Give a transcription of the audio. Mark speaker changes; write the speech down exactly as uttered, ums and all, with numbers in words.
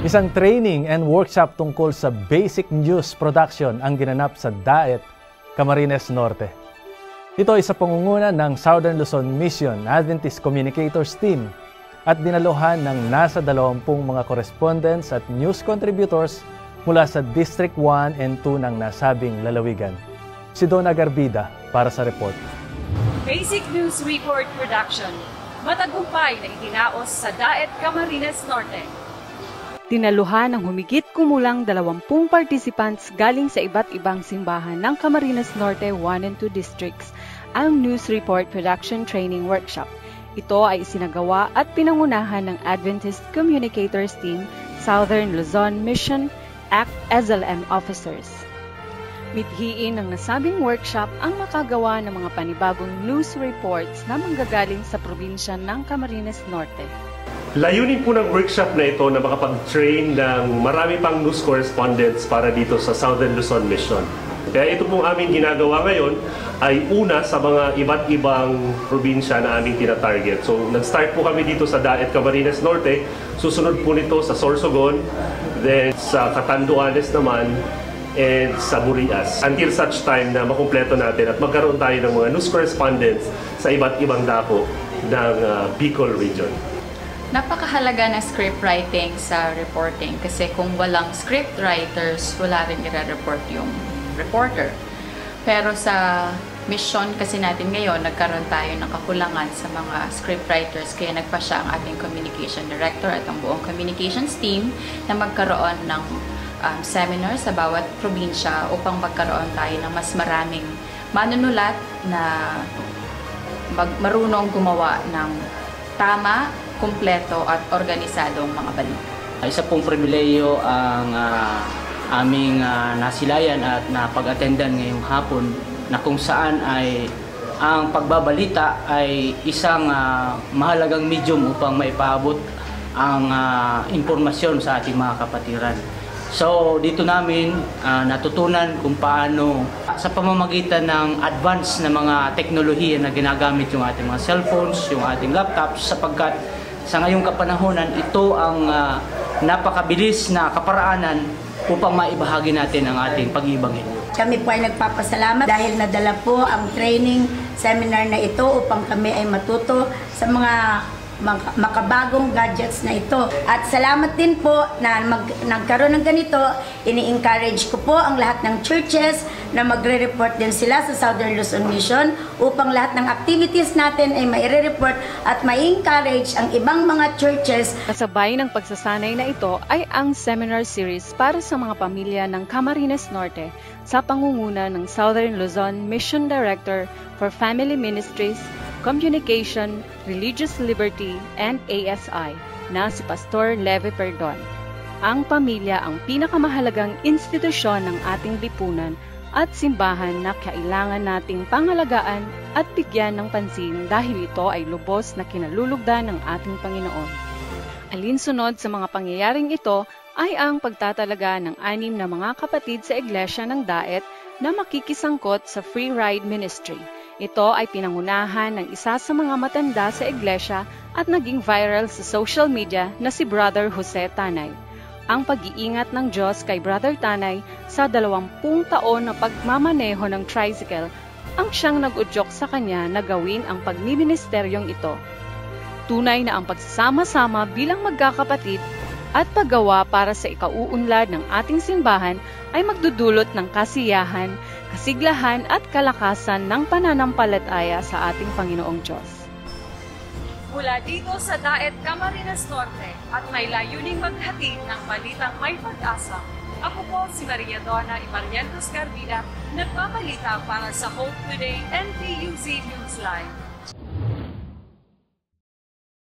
Speaker 1: Isang training and workshop tungkol sa basic news production ang ginanap sa Daet, Camarines Norte. Ito ay sa pangunguna ng Southern Luzon Mission Adventist Communicators Team at dinaluhan ng nasa dalawampung mga correspondents at news contributors mula sa District one and two ng nasabing lalawigan. Si Donna Garbida para sa report.
Speaker 2: Basic News Report Production, matagumpay na itinaos sa Daet, Camarines Norte.
Speaker 3: Dinaluhan ng humigit kumulang dalawampung participants galing sa iba't ibang simbahan ng Camarines Norte one and two districts ang News Report Production Training Workshop. Ito ay isinagawa at pinangunahan ng Adventist Communicators Team, Southern Luzon Mission, A C T S L M officers. Mithiin ng nasabing workshop ang makagawa ng mga panibagong news reports na manggagaling sa probinsya ng Camarines Norte.
Speaker 4: Layunin po ng workshop na ito na makapag-train ng marami pang news correspondents para dito sa Southern Luzon Mission. Kaya ito pong aming ginagawa ngayon ay una sa mga iba't ibang probinsya na aming tina-target. So nag-start po kami dito sa Daet, Camarines Norte, susunod po nito sa Sorsogon, then sa Catanduanes naman, and sa Burias. Until such time na makumpleto natin at magkaroon tayo ng mga news correspondents sa iba't ibang dako ng uh, Bicol region.
Speaker 5: Napakahalaga ng script writing sa reporting kasi kung walang script writers, wala rin i-report yung reporter. Pero sa mission kasi natin ngayon, nagkaroon tayo ng kakulangan sa mga script writers kaya nagpa siya ang ating communication director at ang buong communications team na magkaroon ng um, seminar sa bawat probinsya upang magkaroon tayo ng mas maraming manunulat na mag marunong gumawa ng tama, kumpleto at organisadong mga balita.
Speaker 6: Isa pong pribileyo ang uh, aming uh, nasilayan at napag-attendan ngayong hapon na kung saan ay ang pagbabalita ay isang uh, mahalagang medium upang maipaabot ang uh, impormasyon sa ating mga kapatiran. So dito namin uh, natutunan kung paano sa pamamagitan ng advance na mga teknolohiya na ginagamit yung ating mga cellphones, yung ating laptops sapagkat sa ngayong kapanahonan, ito ang uh, napakabilis na kaparaanan upang maibahagi natin ang ating pag-ibangin.
Speaker 7: Kami po ay nagpapasalamat dahil nadala po ang training seminar na ito upang kami ay matuto sa mga makabagong gadgets na ito. At salamat din po na mag, nagkaroon ng ganito. Ini-encourage ko po ang lahat ng churches na magre-report din sila sa Southern Luzon Mission upang lahat ng activities natin ay maire-report at ma-encourage ang ibang mga churches.
Speaker 3: Kasabay ng pagsasanay na ito ay ang seminar series para sa mga pamilya ng Camarines Norte sa pangunguna ng Southern Luzon Mission Director for Family Ministries, Communication, Religious Liberty, and A S I na si Pastor Leve Perdon. Ang pamilya ang pinakamahalagang institusyon ng ating lipunan at simbahan na kailangan nating pangalagaan at bigyan ng pansin dahil ito ay lubos na kinalulugdan ng ating Panginoon. Alinsunod sa mga pangyayaring ito ay ang pagtatalaga ng anim na mga kapatid sa Iglesia ng Daet na makikisangkot sa Free Ride Ministry. Ito ay pinangunahan ng isa sa mga matanda sa iglesia at naging viral sa social media na si Brother Jose Tanay. Ang pag-iingat ng Diyos kay Brother Tanay sa dalawampung taon na pagmamaneho ng tricycle ang siyang nag-udyok sa kanya na gawin ang pagmiministeryong ito. Tunay na ang pagsasama-sama bilang magkakapatid at paggawa para sa ikauunlad ng ating simbahan ay magdudulot ng kasiyahan, kasiglahan at kalakasan ng pananampalataya sa ating Panginoong Diyos.
Speaker 2: Mula dito sa Daet, Camarines Norte at may layuning maghatid ng balitang may pag-asa. Ako po si Maria Donna Ibarrientos Garbida, nagpabalita para sa Hope Today N T U Z Newsline.